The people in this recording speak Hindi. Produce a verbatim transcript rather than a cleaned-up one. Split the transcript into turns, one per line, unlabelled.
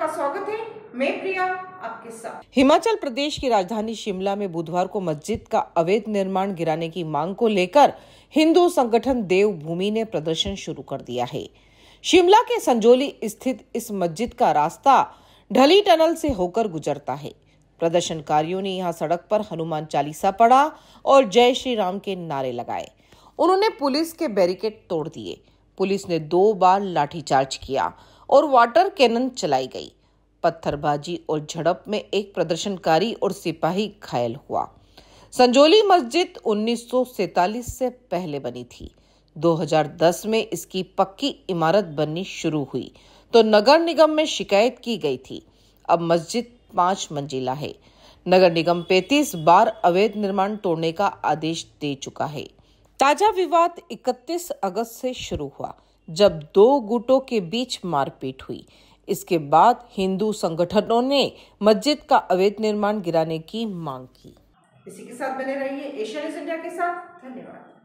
आपका स्वागत है। मैं प्रिया आपके साथ।
हिमाचल प्रदेश की राजधानी शिमला में बुधवार को मस्जिद का अवैध निर्माण गिराने की मांग को लेकर हिंदू संगठन देवभूमि ने प्रदर्शन शुरू कर दिया है। शिमला के संजौली स्थित इस मस्जिद का रास्ता ढली टनल से होकर गुजरता है। प्रदर्शनकारियों ने यहां सड़क पर हनुमान चालीसा पढ़ा और जय श्री राम के नारे लगाए। उन्होंने पुलिस के बैरिकेड तोड़ दिए। पुलिस ने दो बार लाठीचार्ज किया और वाटर कैनन चलाई गई। पत्थरबाजी और झड़प में एक प्रदर्शनकारी और सिपाही घायल हुआ। संजौली मस्जिद उन्नीस सौ सैंतालीस से पहले बनी थी। दो हज़ार दस में इसकी पक्की इमारत बननी शुरू हुई तो नगर निगम में शिकायत की गई थी। अब मस्जिद पांच मंजिला है। नगर निगम पैंतीस बार अवैध निर्माण तोड़ने का आदेश दे चुका है। ताजा विवाद इकतीस अगस्त से शुरू हुआ, जब दो गुटों के बीच मारपीट हुई। इसके बाद हिंदू संगठनों ने मस्जिद का अवैध निर्माण गिराने की मांग की।
इसी के साथ बने रहिए एशिया न्यूज़ इंडिया के साथ। धन्यवाद।